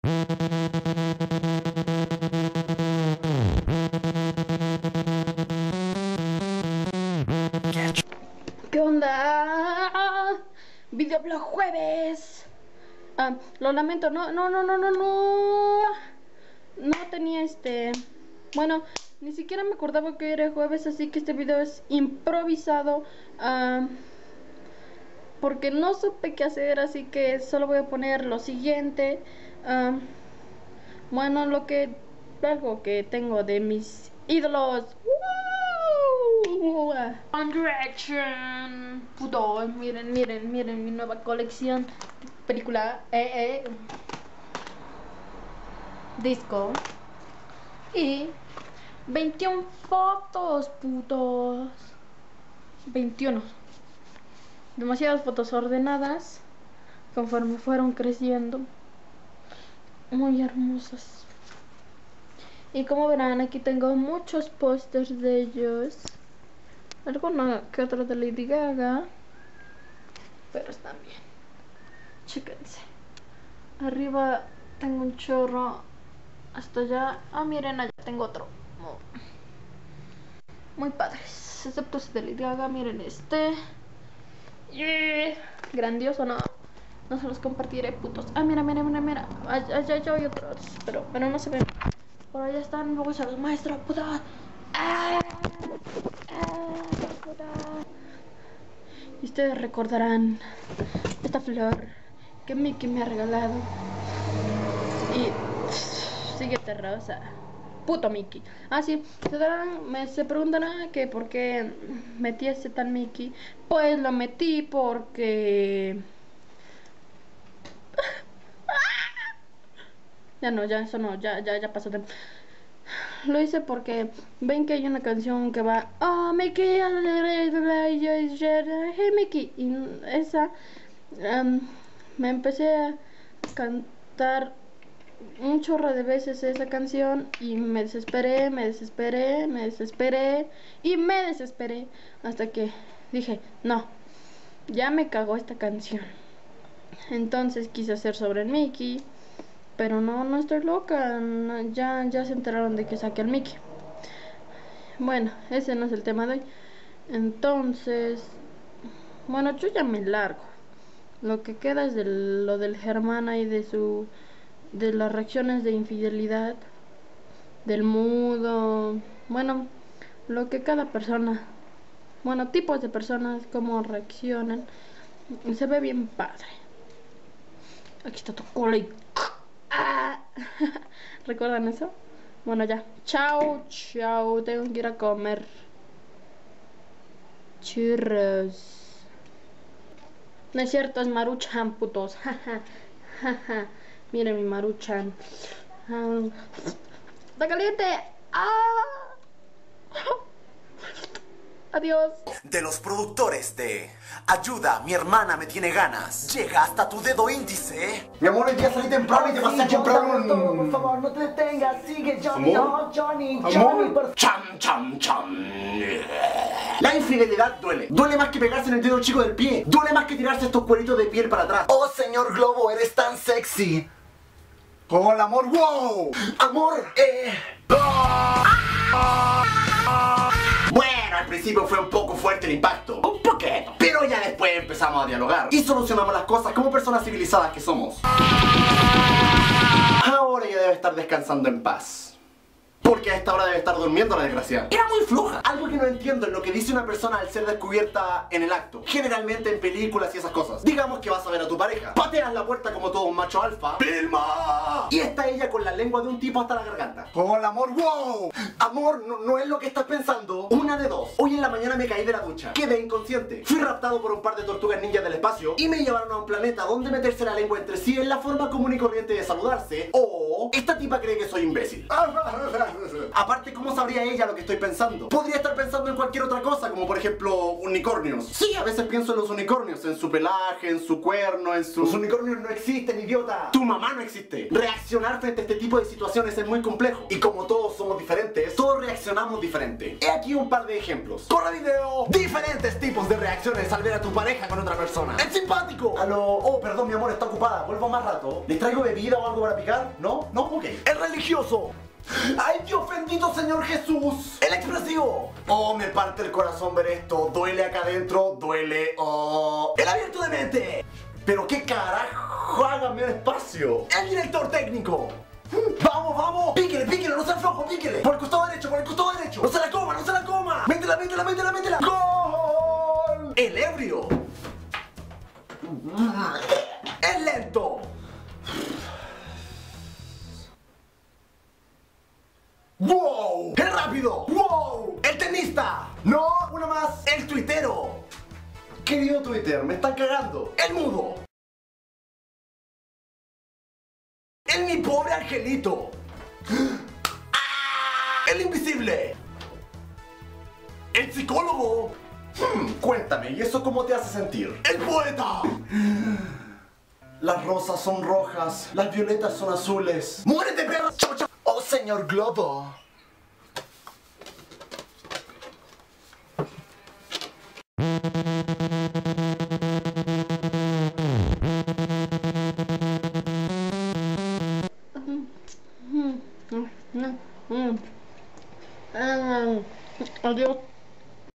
¿Qué onda? Videoblog jueves. Lo lamento, no tenía bueno, ni siquiera me acordaba que era jueves, así que este video es improvisado, porque no supe qué hacer, así que solo voy a poner lo siguiente. Bueno, algo que tengo de mis ídolos. One Direction. Puto, miren mi nueva colección de película disco. Y 21 fotos, putos. 21. Demasiadas fotos ordenadas conforme fueron creciendo. Muy hermosas. Y como verán, aquí tengo muchos pósters de ellos. Alguno que otro de Lady Gaga, pero están bien. Chéquense. Arriba tengo un chorro. Hasta allá. Miren, allá tengo otro. Muy padres. Excepto este de Lady Gaga. Miren este. Grandioso, ¿no? No se los compartiré, putos. Mira. Allá hay otros. Pero no se ven. Por allá están. Luego se los muestro, putos. Y ustedes recordarán esta flor que Mickey me ha regalado. Y síguete, rosa. Puto Mickey. Sí, se preguntarán que por qué metí ese tal Mickey. Pues lo metí porque ya pasó tiempo. Lo hice porque ven que hay una canción que va Mickey, hey Mickey, y esa me empecé a cantar un chorro de veces esa canción y me desesperé hasta que dije, no, ya me cagó esta canción. Entonces quise hacer sobre el Mickey, pero no estoy loca. Ya se enteraron de que saqué al Mickey. Bueno, ese no es el tema de hoy. Entonces, bueno, yo ya me largo. Lo que queda es lo del Germán y de las reacciones de infidelidad, del mudo. Bueno, lo que cada persona, bueno, tipos de personas, cómo reaccionan. Se ve bien padre. Aquí está tu cola y ¿recuerdan eso? Bueno, ya. Chao. Tengo que ir a comer churros. No es cierto, es Maruchan, putos. Miren mi Maruchan. ¡Está caliente! Adiós. De los productores de Ayuda, mi hermana me tiene ganas. Llega hasta tu dedo índice. Mi amor, el día salí temprano y te pasé a comprar un... Por favor, no te detengas. Sigue, Johnny. No, Johnny, por... Cham. La infidelidad duele. Duele más que pegarse en el dedo chico del pie. Duele más que tirarse estos cueritos de piel para atrás. Oh, señor Globo, eres tan sexy. Hola, amor. ¡Wow! Amor, Bueno, al principio fue un poco fuerte el impacto. Un poquito. Pero ya después empezamos a dialogar y solucionamos las cosas como personas civilizadas que somos. Ahora ya debe estar descansando en paz. Porque a esta hora debe estar durmiendo la desgracia. Era muy floja. Algo que no entiendo es lo que dice una persona al ser descubierta en el acto. Generalmente en películas y esas cosas. Digamos que vas a ver a tu pareja. Pateas la puerta como todo un macho alfa. ¡Vilma! Y está ella con la lengua de un tipo hasta la garganta. ¡Hola, amor! ¡Wow! Amor, no es lo que estás pensando. Una de dos. Hoy en la mañana me caí de la ducha. Quedé inconsciente. Fui raptado por un par de tortugas ninjas del espacio y me llevaron a un planeta donde meterse la lengua entre sí es la forma común y corriente de saludarse. O esta tipa cree que soy imbécil. Aparte, ¿cómo sabría ella lo que estoy pensando? Podría estar pensando en cualquier otra cosa, como por ejemplo unicornios. Sí, a veces pienso en los unicornios, en su pelaje, en su cuerno, en su... Los unicornios no existen, idiota. Tu mamá no existe. Reaccionar frente a este tipo de situaciones es muy complejo. Y como todos somos diferentes, todos reaccionamos diferente. He aquí un par de ejemplos. ¡Corre video! Diferentes tipos de reacciones al ver a tu pareja con otra persona. ¡Es simpático! Aló, oh, perdón, mi amor, está ocupada. Vuelvo más rato. ¿Les traigo bebida o algo para picar? ¿No? ¿No? Ok. ¡Es religioso! ¡Ay, Dios bendito, Señor Jesús! ¡El expresivo! Oh, me parte el corazón ver esto. Duele acá adentro, duele. Oh. ¡El abierto de mente! Pero qué carajo, hágame el espacio. ¡El director técnico! ¡Vamos, vamos! ¡Píquele, píquele! ¡No se aflojo, píquele! ¡Por el costado derecho, por el costado derecho! ¡No se la coma, no se la coma! ¡Métela, métela, métela, métela! ¡Gol! ¡El ebrio! ¡Es lento! ¡Wow! ¡El rápido! ¡Wow! ¡El tenista! ¡No! ¡Una más! ¡El tuitero! Querido Twitter, me están cagando. ¡El mudo! ¡El mi pobre angelito! ¡Ah! ¡El invisible! ¡El psicólogo! Cuéntame, ¿y eso cómo te hace sentir? ¡El poeta! Las rosas son rojas, las violetas son azules. ¡Muérete, perro! ¡Chau, chau! ¡Oh, señor Globo! Adiós.